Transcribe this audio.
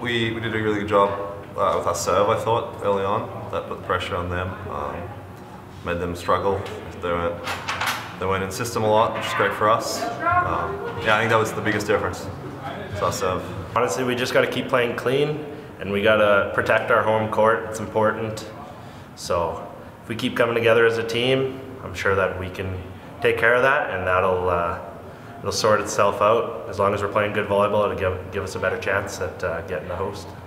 we did a really good job with our serve, I thought, early on. That put the pressure on them, made them struggle. They weren't in system a lot, which is great for us. Yeah, I think that was the biggest difference. It's our serve. Honestly, we just got to keep playing clean, and we got to protect our home court. It's important. So if we keep coming together as a team, I'm sure that we can take care of that, and it'll sort itself out. As long as we're playing good volleyball, it'll give us a better chance at getting the host.